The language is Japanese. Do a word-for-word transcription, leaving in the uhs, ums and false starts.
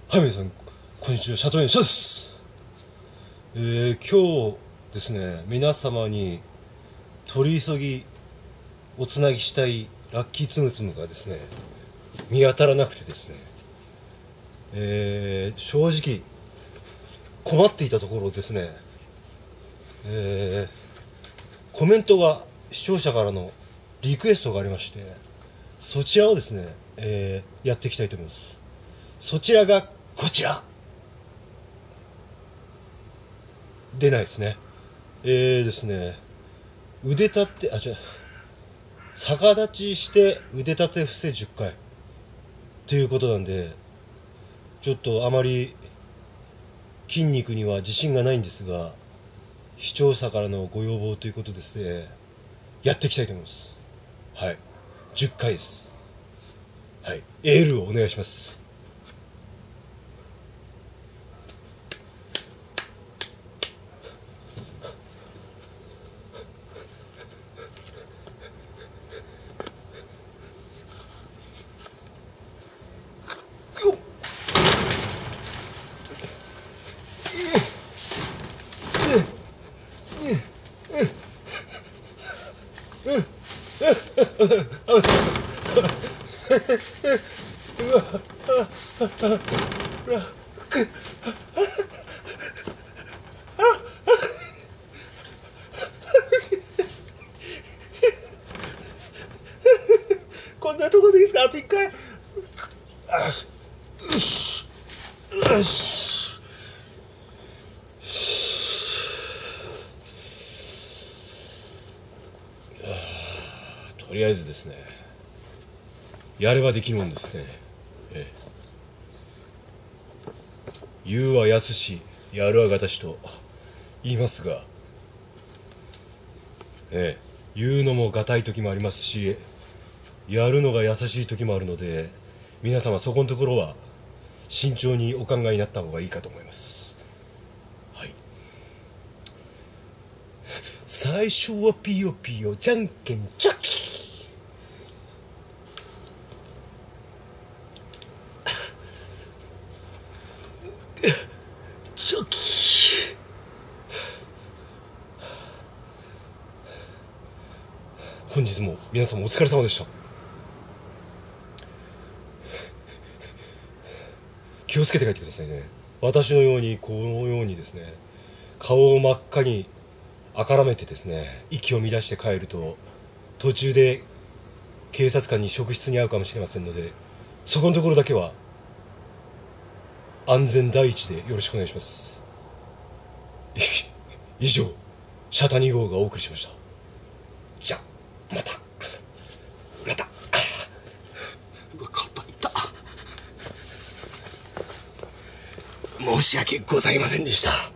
はい、皆さんこんにちは、シャトレンシャです。えー、今日ですね、皆様に取り急ぎおつなぎしたいラッキーつむつむがですね、見当たらなくてですね、えー、正直困っていたところですね、えー、コメントが視聴者からのリクエストがありまして、そちらをですね、えー、やっていきたいと思います。そちらがこちら出ないですね。えーですね腕立てあじゃ逆立ちして腕立て伏せじゅっかいということなんで、ちょっとあまり筋肉には自信がないんですが、視聴者からのご要望ということですね、やっていきたいと思います。はい、じゅっかいです。はい、エールをお願いします。こんなところでいいですか？あと一回。あよしよし。とりあえずですね、やればできるもんですね。ええ、言うはやすし、やるはがたしと言いますが、ええ、言うのもがたい時もありますし、やるのが優しい時もあるので、皆様そこのところは慎重にお考えになった方がいいかと思います。はい、最初はピヨピヨじゃんけんチョキ。チョキ。本日も皆様お疲れ様でした。気をつけて帰ってくださいね。私のようにこのようにですね、顔を真っ赤にあからめてですね、息を乱して帰ると途中で警察官に職質に遭うかもしれませんので、そこのところだけは安全第一でよろしくお願いします。以上、シャタに号がお送りしました。じゃあまたまた。うわ、肩痛。申し訳ございませんでした。